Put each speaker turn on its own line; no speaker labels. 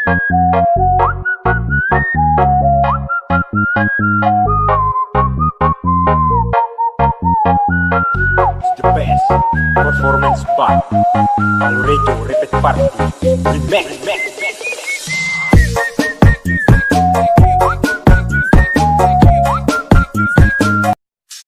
The best performance by Alredo Repeat Party Remix.